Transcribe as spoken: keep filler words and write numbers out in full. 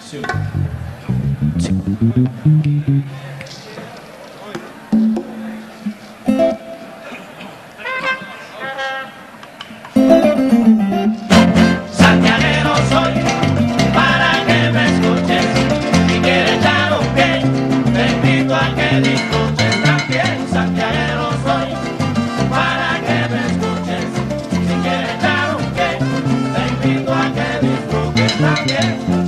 Acción. Santiaguero soy, para que me escuches. Si quieres echar un pie, te invito a que disfrutes también. Santiaguero soy, para que me escuches. Si quieres echar un pie, te invito a que disfrutes también.